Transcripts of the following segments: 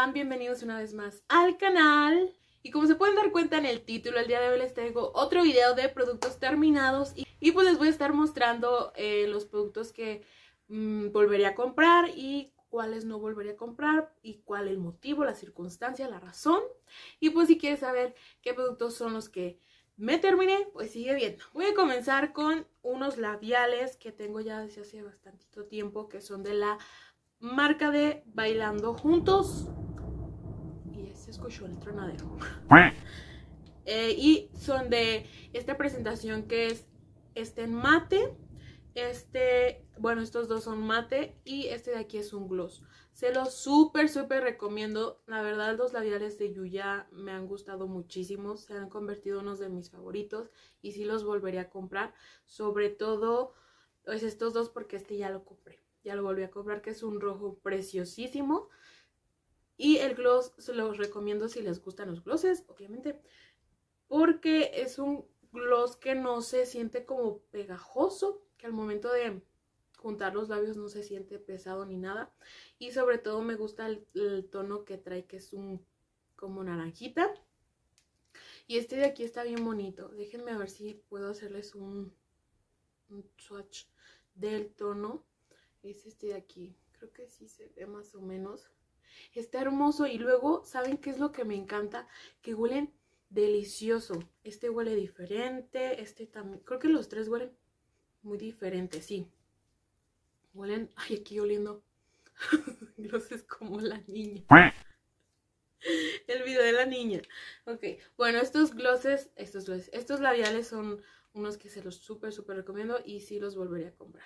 están? Bienvenidos una vez más al canal. Y como se pueden dar cuenta en el título, el día de hoy les traigo otro video de productos terminados. Y pues les voy a estar mostrando los productos que volvería a comprar y cuáles no volvería a comprar y cuál el motivo, la circunstancia, la razón. Y pues si quieres saber qué productos son los que me terminé, pues sigue viendo. Voy a comenzar con unos labiales que tengo ya desde hace bastantito tiempo, que son de la marca de Bailando Juntos. Y se escuchó el tronadero. Y son de esta presentación que es en mate. Bueno, estos dos son mate y este de aquí es un gloss. Se los súper recomiendo. La verdad, los labiales de Yuya me han gustado muchísimo. Se han convertido en unos de mis favoritos y sí los volvería a comprar. Sobre todo pues estos dos, porque este ya lo compré. Ya lo volví a comprar, que es un rojo preciosísimo. Y el gloss se los recomiendo si les gustan los glosses, obviamente. Porque es un gloss que no se siente como pegajoso, que al momento de juntar los labios no se siente pesado ni nada. Y sobre todo me gusta el tono que trae, que es un como naranjita. Y este de aquí está bien bonito. Déjenme ver si puedo hacerles un swatch del tono. Es este de aquí. Creo que sí se ve más o menos. Está hermoso. Y luego, ¿saben qué es lo que me encanta? Que huelen delicioso. Este huele diferente. Este también. Creo que los tres huelen muy diferentes, sí. Huelen, ay, aquí oliendo glosses como la niña. El video de la niña. Ok, bueno, estos labiales son unos que se los súper recomiendo y sí los volvería a comprar.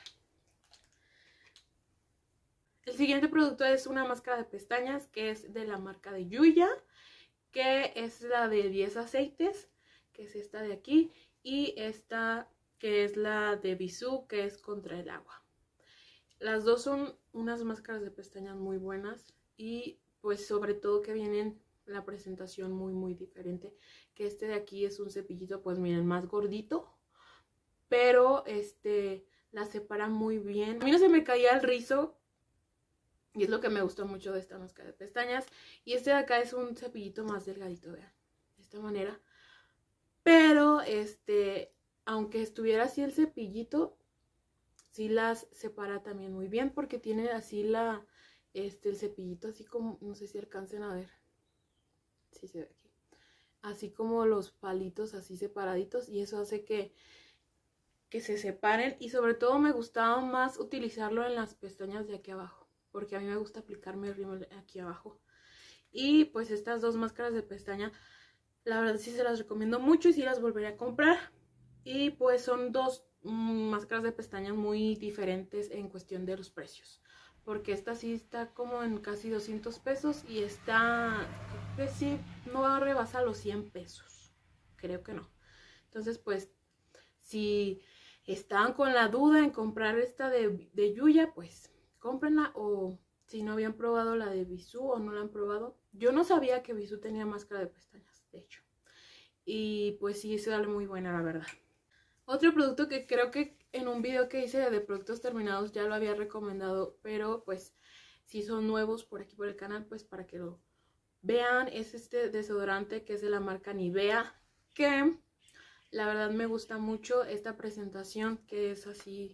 El siguiente producto es una máscara de pestañas que es de la marca de Yuya, que es la de 10 aceites, que es esta de aquí, y esta que es la de Bisú, que es contra el agua. Las dos son unas máscaras de pestañas muy buenas y pues sobre todo que vienen la presentación muy diferente. Que este de aquí es un cepillito, pues miren, más gordito, pero la separa muy bien. A mí no se me caía el rizo y es lo que me gustó mucho de esta máscara de pestañas. Y este de acá es un cepillito más delgadito, vean, de esta manera. Pero aunque estuviera así el cepillito, sí las separa también muy bien, porque tiene así el cepillito así como, no sé si alcancen a ver, sí se ve aquí, así como los palitos así separaditos, y eso hace que se separen. Y sobre todo me gustaba más utilizarlo en las pestañas de aquí abajo, porque a mí me gusta aplicarme el rímel aquí abajo. Y pues estas dos máscaras de pestaña, la verdad sí se las recomiendo mucho y sí las volvería a comprar. Y pues son dos máscaras de pestañas muy diferentes en cuestión de los precios, porque esta sí está como en casi 200 pesos y esta creo que sí no va a rebasar los 100 pesos, creo que no. Entonces pues si estaban con la duda en comprar esta de Yuya, pues cómprenla. O si no habían probado la de Bisú o no la han probado, yo no sabía que Bisú tenía máscara de pestañas, de hecho, y pues sí, sale muy buena, la verdad. Otro producto que creo que en un video que hice de productos terminados ya lo había recomendado, pero pues si son nuevos por aquí por el canal, pues para que lo vean, es este desodorante que es de la marca Nivea, que la verdad me gusta mucho esta presentación, que es así,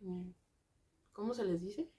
¿cómo se les dice?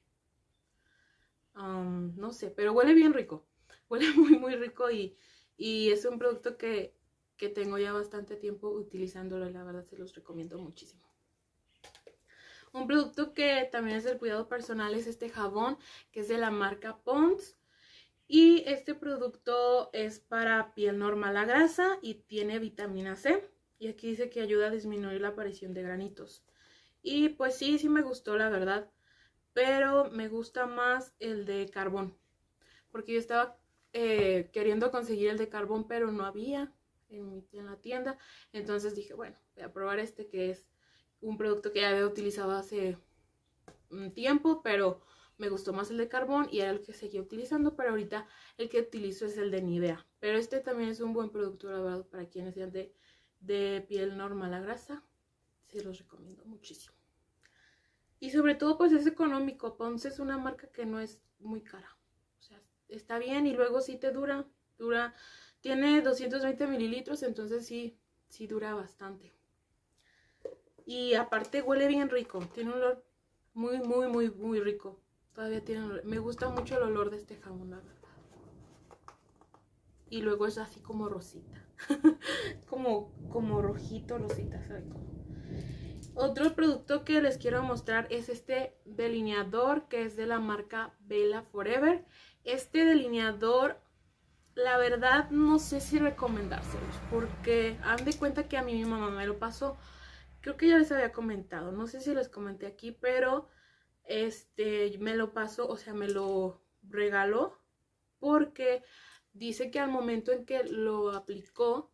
No sé, pero huele bien rico, huele muy rico y es un producto que tengo ya bastante tiempo utilizándolo y la verdad se los recomiendo muchísimo. Un producto que también es del cuidado personal es este jabón, que es de la marca Pond's. Y este producto es para piel normal a grasa y tiene vitamina C. Y aquí dice que ayuda a disminuir la aparición de granitos. Y pues sí me gustó, la verdad. Pero me gusta más el de carbón, porque yo estaba queriendo conseguir el de carbón, pero no había en la tienda. Entonces dije, bueno, voy a probar este, que es un producto que ya había utilizado hace un tiempo, pero me gustó más el de carbón y era el que seguía utilizando. Pero ahorita el que utilizo es el de Nivea. Pero este también es un buen producto, la verdad, para quienes sean de piel normal a grasa. Se los recomiendo muchísimo. Y sobre todo pues es económico. Pond's es una marca que no es muy cara. O sea, está bien y luego sí te dura, tiene 220 mililitros, entonces sí dura bastante. Y aparte huele bien rico, tiene un olor muy rico. Todavía tiene olor. Me gusta mucho el olor de este jabón, la verdad. Y luego es así como rosita. como rojito, rosita, ¿sabe cómo? Otro producto que les quiero mostrar es este delineador que es de la marca Bella Forever. Este delineador, la verdad no sé si recomendárselos, porque han de cuenta que a mí mi mamá me lo pasó. Creo que ya les había comentado, no sé si les comenté aquí, pero me lo pasó, o sea, me lo regaló porque dice que al momento en que lo aplicó,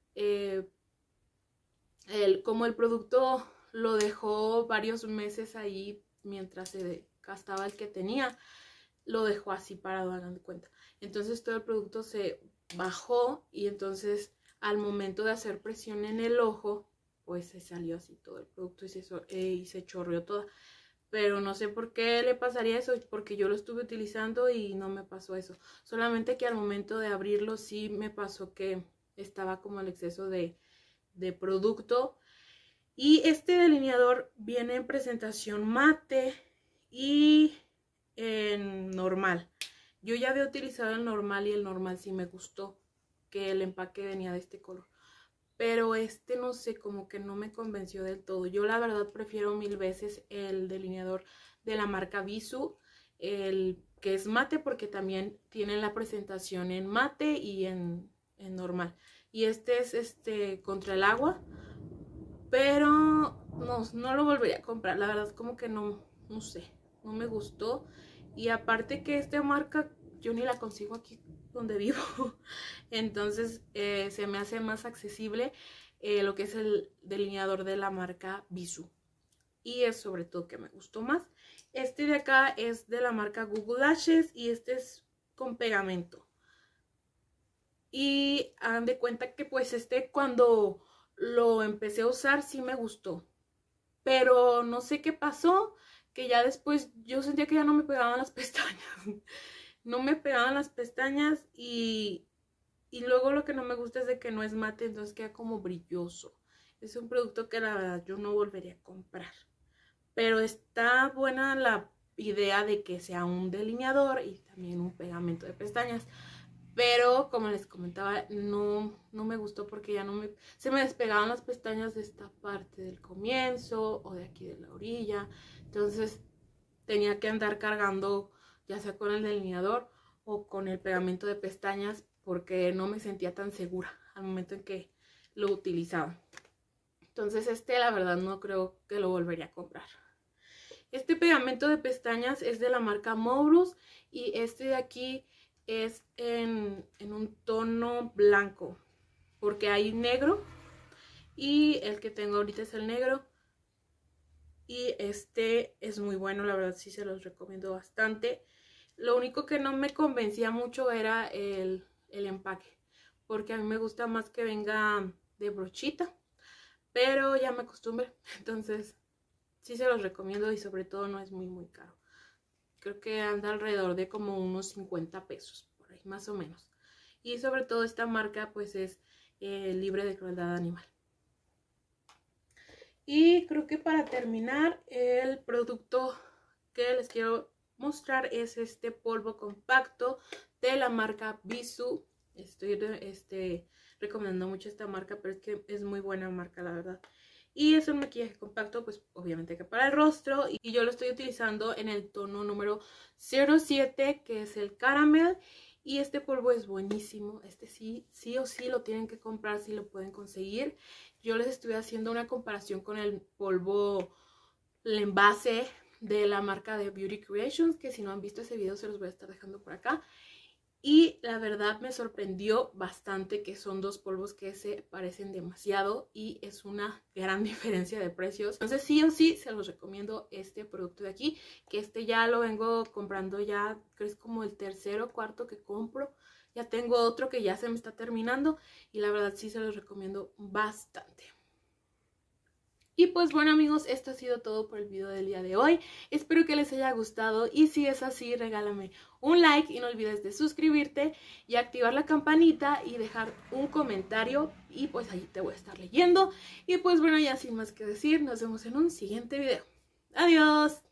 como el producto lo dejó varios meses ahí mientras se gastaba el que tenía, lo dejó así parado, hagan de cuenta. Entonces todo el producto se bajó y entonces al momento de hacer presión en el ojo, pues se salió así todo el producto y se chorreó toda. Pero no sé por qué le pasaría eso, porque yo lo estuve utilizando y no me pasó eso. Solamente que al momento de abrirlo sí me pasó que estaba como el exceso de producto. Y este delineador viene en presentación mate y en normal. Yo ya había utilizado el normal y el normal sí me gustó, que el empaque venía de este color. Pero no sé, como que no me convenció del todo. Yo la verdad prefiero mil veces el delineador de la marca Bisú, el que es mate, porque también tiene la presentación en mate y en normal. Y este es contra el agua, pero no lo volvería a comprar. La verdad como que no sé, no me gustó. Y aparte que esta marca yo ni la consigo aquí donde vivo. Entonces se me hace más accesible lo que es el delineador de la marca Bisú. Y es sobre todo que me gustó más. Este de acá es de la marca Google Lashes y este es con pegamento. Y hagan de cuenta que pues cuando lo empecé a usar sí me gustó. Pero no sé qué pasó, que ya después yo sentía que ya no me pegaban las pestañas. No me pegaban las pestañas y luego lo que no me gusta es de que no es mate, entonces queda como brilloso. Es un producto que la verdad yo no volvería a comprar. Pero está buena la idea de que sea un delineador y también un pegamento de pestañas. Pero como les comentaba, no me gustó porque ya se me despegaban las pestañas de esta parte del comienzo o de aquí de la orilla. Entonces tenía que andar cargando ya sea con el delineador o con el pegamento de pestañas porque no me sentía tan segura al momento en que lo utilizaba. Entonces la verdad no creo que lo volvería a comprar. Este pegamento de pestañas es de la marca Mobrus y este de aquí es en un tono blanco porque hay negro y el que tengo ahorita es el negro. Y este es muy bueno, la verdad sí se los recomiendo bastante. Lo único que no me convencía mucho era el empaque, porque a mí me gusta más que venga de brochita, pero ya me acostumbré, entonces sí se los recomiendo y sobre todo no es muy caro. Creo que anda alrededor de como unos 50 pesos, por ahí más o menos. Y sobre todo esta marca pues es libre de crueldad animal. Y creo que para terminar, el producto que les quiero mostrar es este polvo compacto de la marca Bisú. Estoy recomendando mucho esta marca, pero es que es muy buena marca, la verdad. Y es un maquillaje compacto, pues obviamente que para el rostro. Y yo lo estoy utilizando en el tono número 07, que es el caramel. Y este polvo es buenísimo. Sí o sí lo tienen que comprar si lo pueden conseguir. Yo les estuve haciendo una comparación con el polvo, el envase de la marca de Beauty Creations, que si no han visto ese video se los voy a estar dejando por acá. Y la verdad me sorprendió bastante que son dos polvos que se parecen demasiado y es una gran diferencia de precios. Entonces sí o sí se los recomiendo este producto de aquí, que ya lo vengo comprando ya, creo que es como el tercero o cuarto que compro. Ya tengo otro que ya se me está terminando y la verdad sí se los recomiendo bastante. Y pues bueno amigos, esto ha sido todo por el video del día de hoy. Espero que les haya gustado y si es así, regálame un like y no olvides de suscribirte y activar la campanita y dejar un comentario y pues ahí te voy a estar leyendo. Y pues bueno, ya sin más que decir, nos vemos en un siguiente video. ¡Adiós!